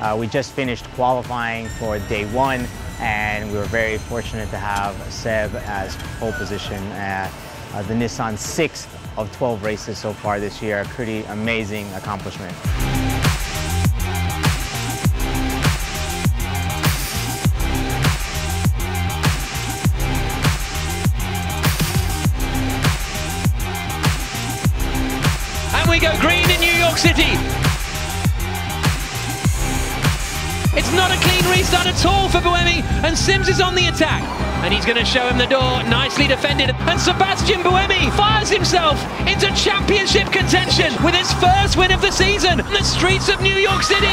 We just finished qualifying for day one, and we were very fortunate to have Seb as pole position at the Nissan 6th of 12 races so far this year. A pretty amazing accomplishment. And we go green in New York City. It's not a clean restart at all for Buemi, and Sims is on the attack. And he's going to show him the door, nicely defended. And Sebastian Buemi fires himself into championship contention with his first win of the season on the streets of New York City.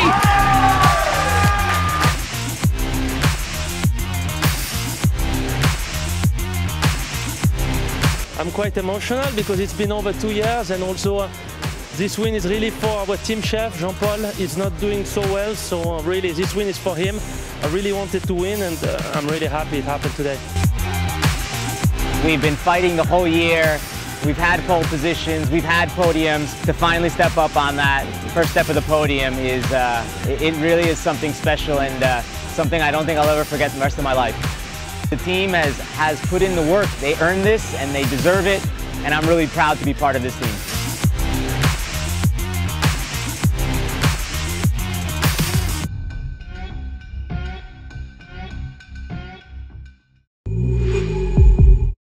I'm quite emotional because it's been over 2 years, and also this win is really for our team chef, Jean-Paul. He's not doing so well, so really this win is for him. I really wanted to win, and I'm really happy it happened today. We've been fighting the whole year. We've had pole positions, we've had podiums. To finally step up on that first step of the podium is, it really is something special, and something I don't think I'll ever forget the rest of my life. The team has put in the work. They earned this and they deserve it, and I'm really proud to be part of this team.